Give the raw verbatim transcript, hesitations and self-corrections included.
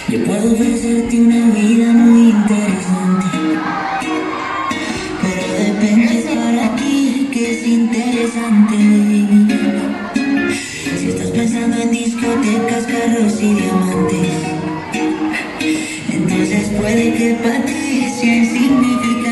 Yo puedo ofrecerte una vida muy interesante, pero depende para ti que es interesante. Si estás pensando en discotecas, carros y diamantes, entonces puede que para ti sea insignificante.